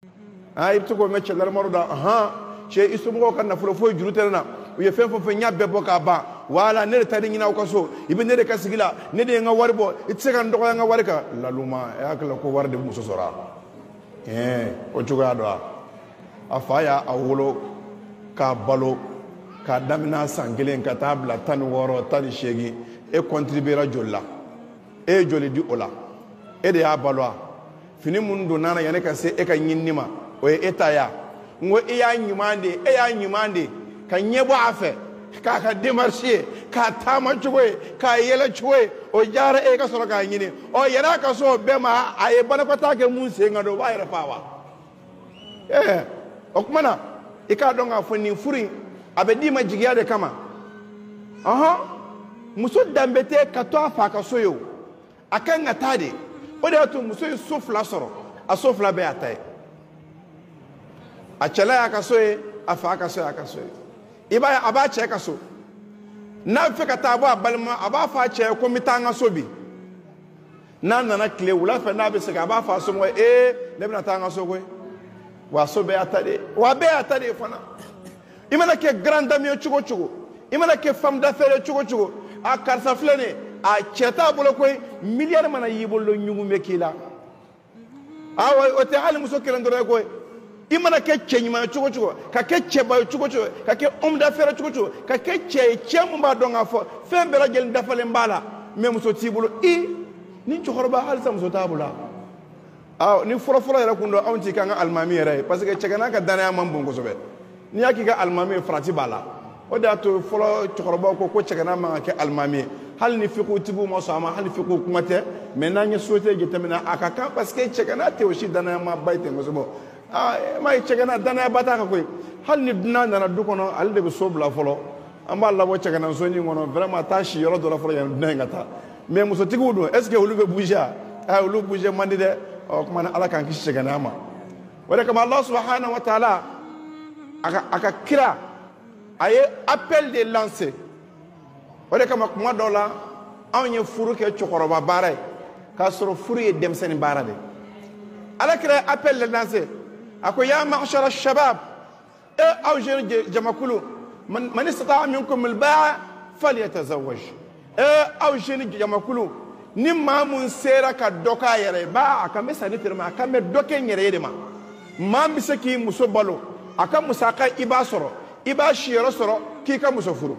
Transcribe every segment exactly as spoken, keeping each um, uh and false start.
ah ibto ko me chelal maruda aha che isumo kan na fulo fo juruterna u ye fefo fe nyabbe boka ba wala ne tadi nyina ko so ibe ne de kasigila ne de nga warbo itse kan do nga warka laluma ya kala ko warde muso sora eh o juga do afaya awolo ka balo ka damina sangelen ka tabla tan woro tan shegi e contribuera jolla e joli di ola e de ya balwa fini mundu nana yana ka se e ka yinnima o e etaya ngo e ya nyimande e ya nyimande ka nyebo afe ka ka demarcher ka tama chuwe ka yela chuwe o jara e ka soro ka nyini o yana ka so bema aye bana ko take mun se ngado ba yara pawa eh o kumana e ka donga foni furi abedi ma jigiya de kama aha muso dambete ka to afa ka soyo akan atade o de to muso sofla soro a sofla be atay a chala ya ka soye afa ka soye ka soye iba aba che ka so na fe ka tabo abalma aba fa che ko mitanga sobi na na na kle wula fe na be se ka aba fa so mo e le bina tanga so ko wa so be atade wa be atade fana imana ke grande ami chugo chugo imana ke femme d'affaires chugo chugo a karsa flene a cheta bolo ko milliard mana yibolo nyugu mekila awa o te hali muso kelandoro ko imana ke chenyima chugo chugo ka ke cheba chugo chugo ka ke homme d'affaires chugo chugo ka ke che chemba donga fo fembera gel dafale mbala me muso tibulo i ni chokoroba hal sam muso tabula aw ni foro foro era kundo awti kanga almami era parce que chegana ka dana mam bongo sobe ni yaki ga almami frati bala o da to folo chokoroba ko ko chegana ma ke almami hal ni fiqu tibu mo sama hal fiqu kumate maintenant ni souhaité jetamina akaka parce que chegana te aussi dana ma bayte ngosobo ah may chegana dana bata ka koy hal ni dina na du kono al de sobla folo amba Allah bo chegana so ni ngono vraiment tashi yoro do la folo yan dina ngata mais muso tigudo est ce que olu be bouger ah olu bouger mandi de o kuma ala kan ki chegana ma wala kama Allah subhanahu wa ta'ala aka aka kira aye appel de lancer wala kama kuma dola anye furu ke chokoroba bare ka soro furu e dem sen bara de ala kira appel de lancer ako ya ma'shara ash-shabab e aw jamakulu man man istata'a minkum al-ba'a falyatazawwaj e aw jamakulu ni mamun sera ka doka yere ba aka me sani firma aka me doke nyere yede ma mam bisaki muso balo aka musaka iba soro iba shiro soro ki ka muso furu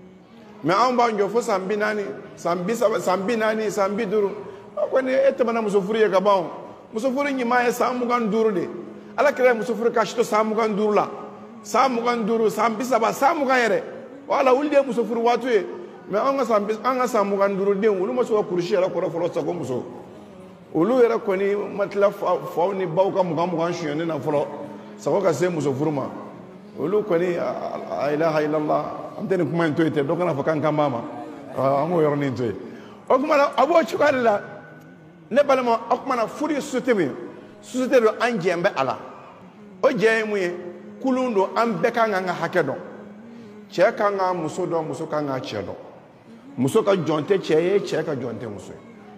me an ba njo fo sambi nani sambi sambi nani sambi duru ko ne etama muso furu ye ka bawo muso furu nyima e samu gan duru de ala kire muso furu ka shito samu gan duru la samu gan duru sambi saba samu gan yere wala wulde muso furu watu ye me an ga sambi an ga samu gan duru de wulu muso kurshi ala ko folo sa ko muso ulu yere ko ni matla fo ni bawka mu gan mu gan shiyane na folo sa ko ka se muso furu ma ulu ko ni la ilaha illallah amtene kuma en toyte do kana fa kan kan mama amo yor ni toy o kuma abo chukala ne balama o kuma na furi sutemi société do anjembe ala o jeymu ye kulundo ambe kan nga hakedo che kan nga muso do muso kan nga chedo muso ka jonte cheye che ka jonte muso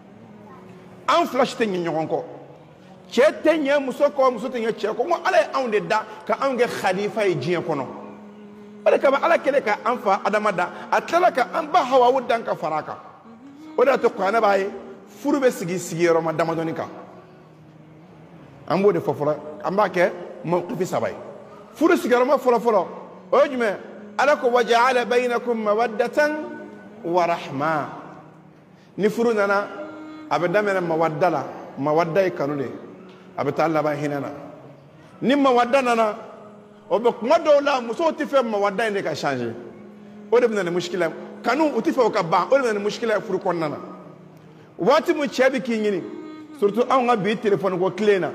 an flash te nyon ko che te nye muso ko muso te nye che ko mo ala an de da ka an ge khalifa e jien kono wala ka ala kele ka an fa adamada atala ka an ba hawa wudan ka faraka oda to ko na baye furu be sigi sigi ro ma damadoni ka an bo de fofora an ba ke mo qifi sabay furu sigi ro ma folo folo o jume ala ko waja'ala bainakum mawaddatan wa rahma ni furu nana abada mena mawaddala mawadda kanune abata Allah ba hinana ni mawadda nana o be kuma do la muso ti fe mawadda ne ka changer o de bina mushkila kanu uti fe o ka ba o de bina mushkila furu kon nana wati mu chebi ki ngini surtout an ga bi téléphone ko cléna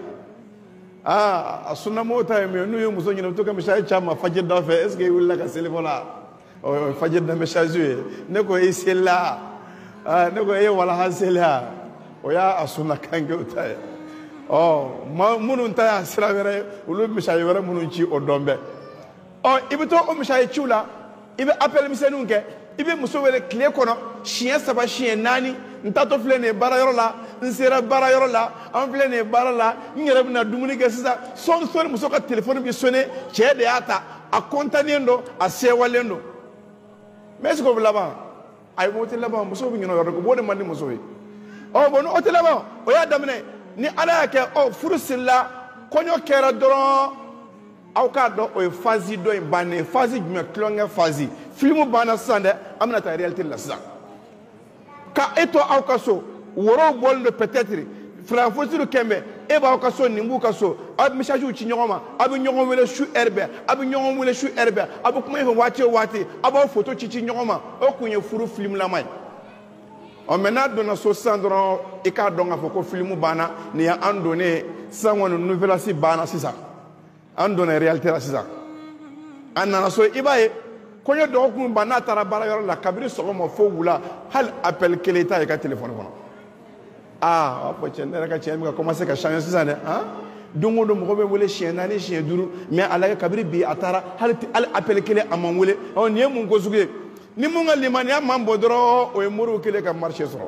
ah sunna mota me nu yo muso nyina to ka mishay chama fajir da fe est ce que wala ka telefola o fajir da message ne ko e sella ah ne ko e wala hasela o ya asuna kange utay oh munun ta sira were ulu mishay were munun ci o dombe oh ibito o mishay ciula ibe appel misenunke ibe muso were clé kono chien saba chien nani ntato filɛ nin ye baarayɔrɔ la n sera baarayɔrɔ la an filɛ nin ye baara la n yɛrɛ bɛna dumuni kɛ sisan sɔɔni sɔɔni muso ka telefɔni bɛ sonné cɛ de y'a ta a kɔntannen don a sɛwalen don mais est ce que o bɛ laban ayi o tɛ laban muso bɛ ɲinɛ o yɔrɔ ko b'o de man di muso ye ɔ bon o tɛ laban o y'a daminɛ ni ala y'a kɛ ɔ furu sirila kɔɲɔ kɛra dɔrɔn aw k'a dɔn o ye phase dɔ in bannen ye phase jumɛn tulonkɛ phase film banna sisan dɛ an bɛna taa réalité la sisan ka e to aw ka so worow bɔlen don peut-être filanfosiw kɛn bɛ e b'aw ka so nin b'u ka so aw bɛ message ci ɲɔgɔn ma aw bɛ ɲɔgɔn wele su heure bɛɛ aw bɛ ɲɔgɔn wele su heure bɛɛ aw bɛ kuma in fɛ waati o waati aw b'aw photo ci ci ɲɔgɔn ma o kun ye furu film lama ye ɔ mɛ n'a donna so sisan dɔrɔn i k'a dɔn k'a fɔ ko film banna nin ye an donnen sisan kɔni nouvellasi banna sisan an donna réalité la sisan an nana so i b'a ye kɔɲɔ dɔgɔkun ban n'a taara baarayɔrɔ la kabini sɔgɔma fo wula hali appel kelen t'a ye ka téléphone kɔnɔ aa a b'a fɔ cɛ ne yɛrɛ ka cɛ bɛ ka commencer ka changer sisan dɛ han don o don mɔgɔ bɛ wele siɲɛ naani siɲɛ duuru mais a lajɛ kabini bi a taara hali hali appel kelen a man wele ɔ nin ye mun ko sugu ye ni mun ka limaniya man bɔ dɔrɔn o ye moriw kelen ka marché sɔrɔ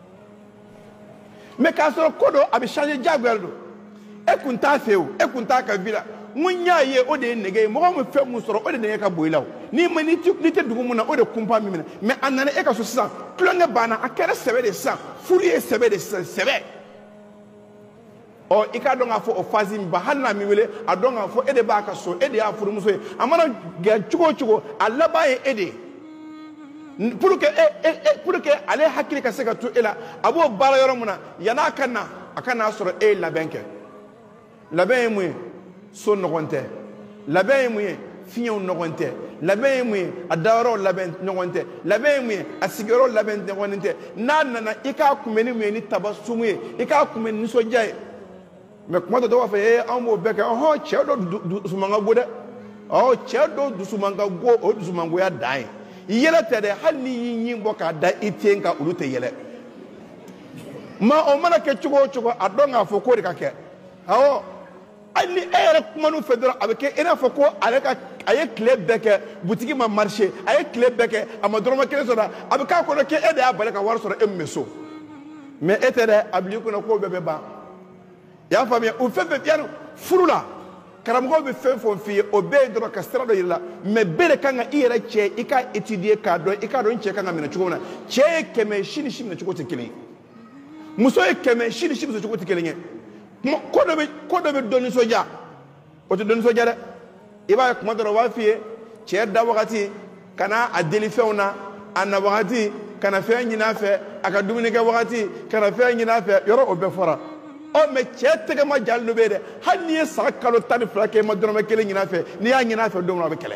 mais k'a sɔrɔ ko dɔ a bɛ changer diyagoya don e kun t'a fɛ o e kun t'a ka vie la mun y'a ye o de ye nɛgɛ ye mɔgɔ min fɛn mun sɔrɔ o de nɛgɛ ka bon i la o n'i ma n'i tɛ dugu mun na o de kunpa min minɛ mais a nana e ka so sisan tulonkɛ banna a kɛra sɛbɛ de sisan furu ye sɛbɛ de sisan sɛbɛ ɔ i k'a dɔn k'a fɔ o phase min ba hali n'a m'i wele a dɔn k'a fɔ e de b'a ka so e de y'a furumuso ye a mana gɛn cogo o cogo a laban ye e de ye pour que e e pour que ale hakili ka se ka to e la a b'o baara yɔrɔ mun na yan'a ka na a ka n'a sɔrɔ e ye labɛn kɛ labɛn ye mun ye so ɲɔgɔn tɛ labɛn ye mun ye fiɲɛw ɲɔgɔn tɛ labɛn ye mun ye a dayɔrɔw labɛn ɲɔgɔn tɛ labɛn ye mun ye a sigiyɔrɔ labɛn ɲɔgɔn tɛ n'a nana i k'a kunbɛn ni mun ye ni tabasunmu ye i k'a kunbɛn ni nisɔndiya ye mais kuma dɔ dɔw b'a fɔ ee an b'o bɛɛ kɛ ɔhɔn cɛ dɔ dusu man ka go dɛ ɔ cɛ dɔ dusu man ka go o dusumangoya dan ye yɛlɛ tɛ dɛ hali n'i y'i ɲin bɔ k'a da i ten kan olu tɛ yɛlɛ ma o mana kɛ cogo o cogo a dɔn k'a fɔ k'o de ka kɛ awɔ hali ni e yɛrɛ kuman'u fɛ dɔrɔn a bɛ kɛ i n'a fɔ ko ale ka a ye tile bɛɛ kɛ butigi ma marché a ye tile bɛɛ kɛ a ma dɔrɔmɛ kelen sɔrɔ a bɛ k'a kɔnɔ k'e de y'a bali ka wari sɔrɔ e min bɛ so mais e tɛ dɛ a bil'i kunna k'o bɛɛ bɛ ban i y'a faamuya o fɛn fɛn yanni furu la karamɔgɔw bɛ fɛn fɛn f'i ye o bɛɛ ye dɔrɔn ka sira dɔ yir'i la mais bɛɛ de kan ka i yɛrɛ cɛ i ka étudier k'a dɔn i k'a dɔn n cɛ kan ka minɛ cogo min na cɛ ye kɛmɛ si ni si minɛ cogo tɛ kelen ye muso ye kɛmɛ si ni si minɛ cogo tɛ kelen ye ko dɔ bɛ ko dɔ bɛ dɔ nisɔndiya o tɛ dɔ nisɔndiya dɛ i b'a ye kuma dɔ la u b'a f'i ye cɛ da wagati ka na a deli fɛnw na a na wagati ka na fɛn ɲini a fɛ a ka dumuni kɛ wagati ka na fɛn ɲini a fɛ yɔrɔ o bɛɛ fɔra ɔ mɛ cɛ tɛgɛma jali dɔ bɛ yen dɛ hali n'i ye san kalo tan ni fila kɛ i ma dɔrɔmɛ kelen ɲini a fɛ n'i y'a ɲini a fɛ don min na a bɛ kɛlɛ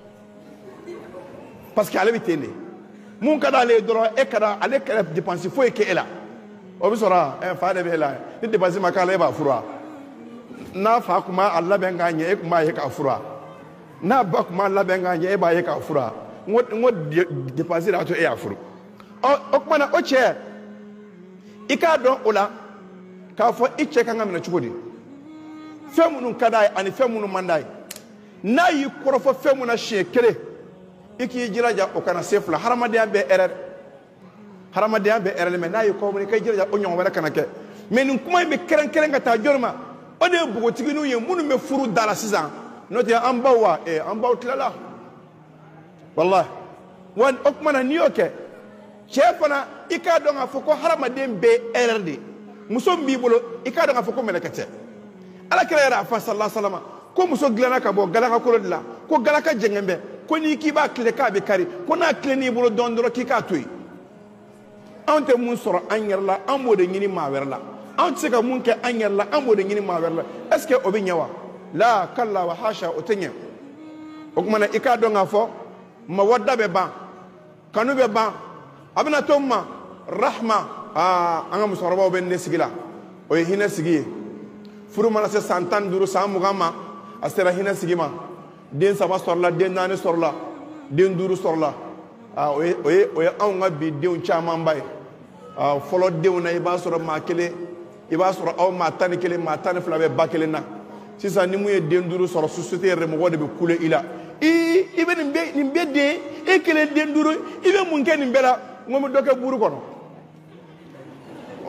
parce que ale bɛ ten de mun ka d'ale ye dɔrɔn e ka da ale kɛlɛ dépense foyi kɛ e la o bɛ sɔrɔ ɛ fa de bɛ e la ni dépense ma k'a la e b'a furu wa n'a fa tun b'a labɛn k'a ɲɛ e tun b'a ye k'a furu wa n'a ba tun b'a labɛn k'a ɲɛ e b'a ye k'a furu wa n ko n ko dépense de y'a to e y'a furu ɔ o tuma na o cɛ i k'a dɔn o la k'a fɔ i cɛ kan ka minɛ cogo di fɛn minnu ka d'a ye ani fɛn minnu man d'a ye n'a y'i kɔrɔfɔ fɛn min na siɲɛ kelen i k'i jilaja o kana se fila hadamadenya bɛ hɛrɛ hadamadenya bɛ hɛrɛ mɛ n'a y'i kɔrɔfɔ i k'i jilaja o ɲɔgɔn wɛrɛ kana kɛ mɛ nin kuma in bɛ kɛrɛnkɛrɛn ka taa jɔnni ma o de ye npogotigininw ye minnu bɛ furu da la sisan n'o tɛ an baw wa ee an baw tilala walahi wa o tuma na n'i y'o kɛ cɛ fana i k'a dɔn k'a fɔ ko hadamaden bɛ hɛrɛ de muso min b'i bolo i k'a dɔn k'a fɔ ko mɛlɛkɛ tɛ alakira yɛrɛ a fɔ sallallahu alaihi wasallam ko muso dilanna ka bɔ galaka kolo de la ko galaka jɛngɛn bɛ ko n'i k'i b'a tile k'a bɛ kari ko n'a tilen'i bolo dɔɔnin dɔrɔn k'i k'a to yen anw tɛ mun sɔrɔ an yɛrɛ la an b'o de ɲini maa wɛrɛ la anw tɛ se ka mun kɛ an yɛrɛ la an b'o de ɲini maa wɛrɛ la est ce que o bɛ ɲɛ wa la kalla wa hasha o tɛ ɲɛ o tuma na i k'a dɔn k'a fɔ mawadda bɛ ban kanu bɛ ban a bɛna to min ma rahma aa an ka musokɔrɔbaw bɛ ne sigi la o ye hinɛ sigi ye furu mana se san tan ni duuru san mugan ma a sera hinɛ sigi ma den saba sɔrɔla den naani sɔrɔla den duuru sɔrɔla aa o ye o ye o ye anw ka bi denw camanba ye aa fɔlɔ denw na i b'a sɔrɔ maa kelen i b'a sɔrɔ aw maa tan ni kelen maa tan ni fila bɛ ba kelen na sisan ni mun ye den duuru sɔrɔ société yɛrɛ mɔgɔw de bɛ kule i la i i bɛ nin bɛɛ nin bɛɛ den e kelen den duuru i bɛ mun kɛ nin bɛɛ la n ko n bɛ dɔ kɛ buru kɔnɔ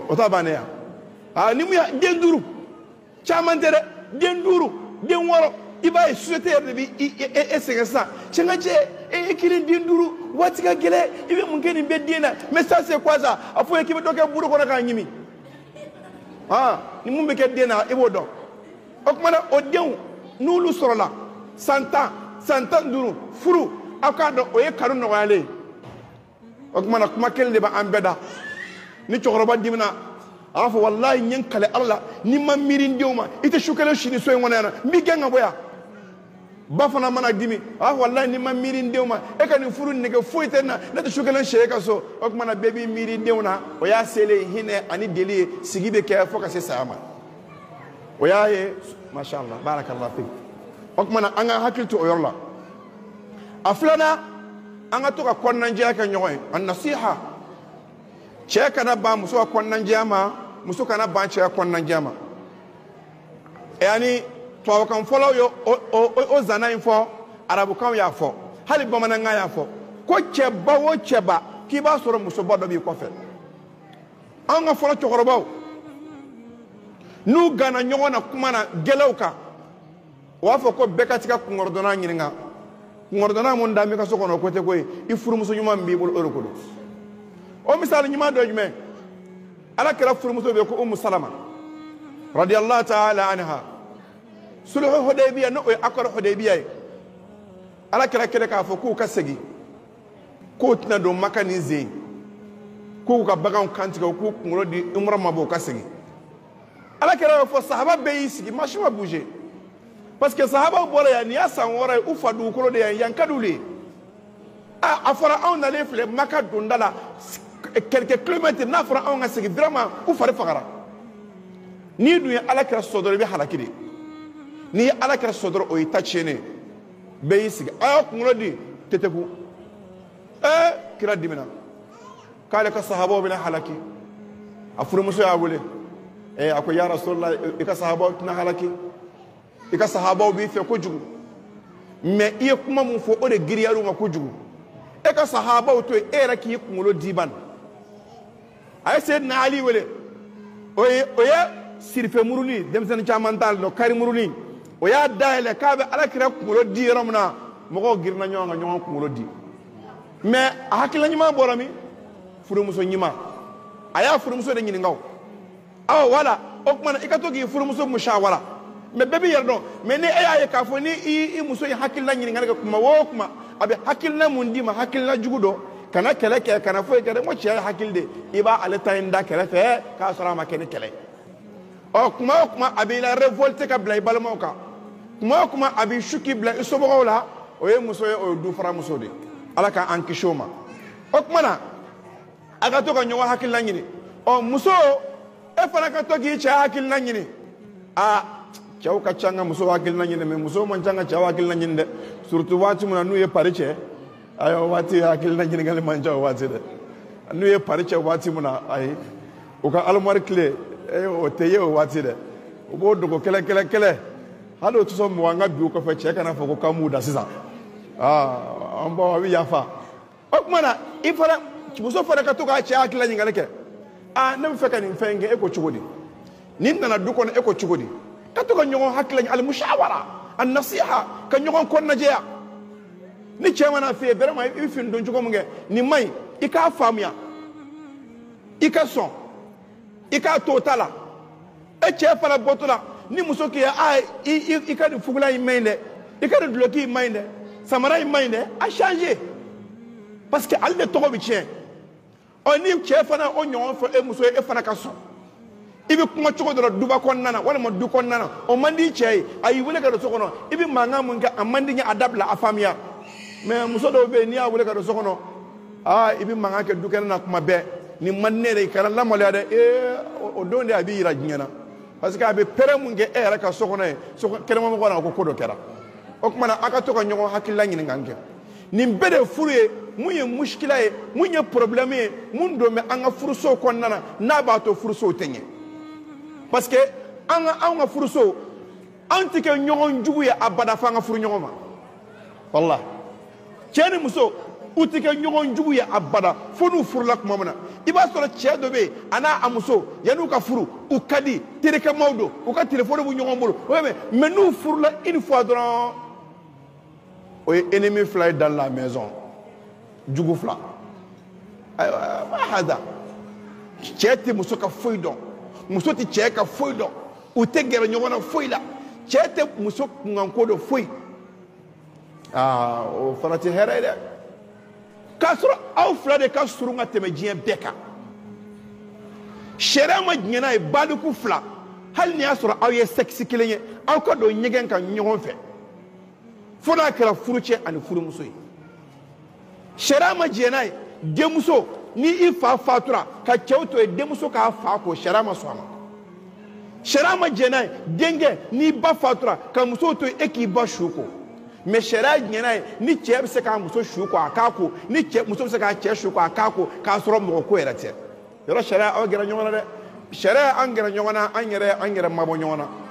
o ta bannen ya ah ni mu ya den duuru caman tɛ dɛ den duuru den wɔɔrɔ i b'a ye société yɛrɛ de bi e sɛgɛn sisan cɛ n ka cɛ e kelen den duuru waati ka gɛlɛn i bɛ mun kɛ nin bɛɛ den na mais ça c'est quoi ça a fɔ ye k'i bɛ dɔ kɛ buru kɔnɔ k'a ɲimi ah ni mun bɛ kɛ den na i b'o dɔn o tuma na o denw n'olu sɔrɔla san tan san tan duuru furu aw k'a dɔn o ye kanu nɔgɔyalen ye o tuma na kuma kelen de b'an bɛɛ da ni cɛkɔrɔba dimina a b'a fɔ walayi n ye n kale ala la ni ma miiri n denw ma i tɛ su kelen sini so in kɔnɔ yan na n b'i gɛn ka bɔ yan ba fana mana dimi a b'a fɔ walayi ni ma miiri n denw ma e ka nin furu nɛgɛ foyi tɛ n na ne tɛ su kelen si e ka so o tuma na bɛɛ b'i miiri n denw na o y'a selen hinɛ ani deli ye sigi bɛ kɛ fo ka se saya ma o y'a ye masha Allah barakallahu fik o tuma na an ka hakili to o yɔrɔ la a filanan an ka to ka kɔnɔnajɛya kɛ ɲɔgɔn ye a nasiha cɛ kana ban muso ka kɔnɔnajɛya ma muso kana ban cɛ ka kɔnɔnajɛya ma yani tubabukan fɔlɔw ye o zana in fɔ arabukan y'a fɔ hali bamanankan y'a fɔ ko cɛba o cɛba k'i b'a sɔrɔ musoba dɔ b'i kɔfɛ an ka fɔlɔ cɛkɔrɔbaw n'u gana ɲɔgɔn na kuma na gɛlɛw kan o b'a fɔ ko bɛɛ ka t'i ka kunkɔrɔdonna ɲininka kunkɔrɔdonna mun da mi ka so kɔnɔ o ko tɛ ko ye i furumuso ɲuman min b'i bolo o de ko don o misali ɲuman dɔ jumɛn ala kɛra furumuso bɛ ko umu salama radiyallahu ta'ala anha sulhu hudaybiya n'o ye akɔrɔ hudaybiya ye ala kɛra kɛlɛ k'a fɔ k'u ka segin k'u tɛna don maka ni zen k'u ka baganw kantigɛ k'u kunkolo di umra ma bɔ u ka segin ala kɛra y'o fɔ sahaba bɛɛ y'i sigi maa si ma bouger parce que sahabaw bɔra yan nin y'a san wɔɔrɔ ye u fa dugukolo de yan yan ka d'u ye a fɔra anw nalen filɛ maka donda la quelques kilomètres n'a fɔra anw ka segin vraiment u fari fagara n'i dun ye ala kɛra sɔ dɔrɔn i bɛ halaki de n'i ye ala kɛra sɔ dɔrɔn o y'i ta tiɲɛnen bɛɛ y'i sigi a y'aw kunkolo di teteku ee kira dimina k'ale ka sahabaw bɛna halaki a furumuso y'a wele ee a ko ya rasulallah i ka sahabaw tɛna halaki i ka sahabaw b'i fɛ kojugu mais i ye kuma mun fɔ o de giriyar'u ma kojugu e ka sahabaw to yen e yɛrɛ k'i kunkolo di ban a ye Seydina Ali wele o ye o ye sirife muruni denmisɛnnin caman t'a dɔn kari muruni o y'a dayɛlɛ k'a bɛ alakira kunkolo di yɔrɔ min na mɔgɔw girinna ɲɔgɔn kan ɲɔgɔn kunkolo di mais a hakilina ɲuman bɔra min furumuso ɲuman a y'a furumuso de ɲininka o awɔ wala o tuma na i ka to k'i furumuso musawara mais bɛɛ b'i yɛrɛ dɔn mais ni e y'a ye k'a fɔ ni i muso ye hakilina ɲininkali kɛ kuma o kuma a bɛ hakilina mun d'i ma hakilina jugu dɔ kana kɛlɛ kɛ kana foyi kɛ dɛ n ko cɛ ye hakili de i b'a ale ta in da kɛrɛfɛ k'a sɔrɔ a ma kɛ ni kɛlɛ ɔ kuma o kuma a b'i la révolte ka bila i balimaw kan kuma o kuma a b'i su k'i bila i somɔgɔw la o ye muso ye o ye dufaramuso de ala k'an kisi o ma o tuma na a ka to ka ɲɔgɔn hakilina ɲini ɔ muso e fana ka to k'i cɛ hakilina ɲini aa cɛw ka ca n ka muso hakilina ɲini mais musow man ca n ka cɛw hakilina ɲini dɛ surtout waati min na n'u ye pari cɛ ayi o waati hakilina ɲininkali man ca o waati dɛ n'u ye pari cɛ waati min na ayi u ka alimɔri tile o tɛ ye o waati dɛ u b'o dogo kɛlɛ kɛlɛ kɛlɛ hali o tɛ sɔn mɔgɔ an ka bi o kɔfɛ cɛ kana fɔ ko k'an b'u da sisan aa an baw a bɛ yafa o tuma na i fana muso fana ka to k'a cɛ hakilina ɲininkali kɛ aa ne bɛ fɛ ka nin fɛn kɛ e ko cogo di nin nana du kɔnɔ e ko cogo di ka to ka ɲɔgɔn hakilina alimushawara a nasiha ka ɲɔgɔn kɔnɔnajɛya ni cɛ mana f'i ye vraiment i bɛ fini don cogo min kɛ nin man ɲi i k'a faamuya i ka sɔn i k'a to o ta la e cɛ fana bɔtɔ la ni muso k'i ye a i ka nin fugulan in man ɲi dɛ i ka nin duloki in man ɲi dɛ samara in man ɲi dɛ a changer parce que ale de tɔgɔ bɛ tiɲɛ ɔ ni cɛ fana o ɲɔgɔn fɔ e muso ye e fana ka sɔn i bɛ kuma cogo dɔ la duba kɔnɔna na walima du kɔnɔna na o man di cɛ ye a y'i wele ka don so kɔnɔ i bɛ mankan mun kɛ a man di n ye a dabila a faamuya mais muso dɔw bɛ yen n'i y'a wele ka don so kɔnɔ aa i bɛ mankan kɛ du kɛnɛ na kuma bɛɛ nin man di ne yɛrɛ ye kana lamaloya dɛ ee o don de a b'i yira diɲɛ na parce que a bɛ pɛrɛn mun kɛ e yɛrɛ ka so kɔnɔ ye kɛnɛmamɔgɔ na ko ko dɔ kɛra o tuma na a ka to ka ɲɔgɔn hakilila ɲininka kɛ nin bɛɛ de ye furu ye mun ye muskila ye mun ye problème ye mun don bɛ an ka furusow kɔnɔna na n'a b'a to furusow tɛ ɲɛ parce que an ka anw ka furusow an tɛ kɛ ɲɔgɔn jugu ye abada f'an ka furu ɲɔgɔn ma walahi cɛ ni muso u tɛ kɛ ɲɔgɔn jugu ye abada fo n'u furula tuma min na i b'a sɔrɔ cɛ dɔ bɛ yen a n'a a muso yan'u ka furu u ka di terikɛmaw don u ka telefɔni b'u ɲɔgɔn bolo mais n'u furula une fois dɔrɔn o ye ennemi fila ye dans la maison jugu fila ayiwa ma hada cɛ tɛ muso ka foyi dɔn muso tɛ cɛ ka foyi dɔn u tɛ gɛrɛ ɲɔgɔn na foyi la cɛ tɛ muso kunkanko dɔn foyi aa o fana tɛ hɛrɛ ye dɛ k'a sɔrɔ aw fila de ka surun ka tɛmɛ diɲɛ bɛɛ kan sariya ma diɲɛ n'a ye baliku fila hali ni y'a sɔrɔ aw ye sexe kelen ye aw ka don ɲɛgɛn kan ɲɔgɔn fɛ fo n'a kɛra furucɛ ani furumuso ye sariya ma diɲɛ n'a ye denmuso ni i fa fatura ka cɛw to ye denmuso k'a fa ko sariya ma sɔn a ma sariya ma diɲɛ n'a ye denkɛ n'i ba fatura ka muso to e k'i ba su ko mais sariya diɲɛ n'a ye ni cɛ bɛ se k'a muso su ko a k'a ko ni cɛ muso bɛ se k'a cɛ su ko a k'a ko k'a sɔrɔ mɔgɔ ko yɛrɛ tɛ yɔrɔ sariya aw gɛrɛ ɲɔgɔn na dɛ sariya an gɛrɛ ɲɔgɔn na an yɛrɛ an yɛrɛ mabɔ ɲɔgɔn na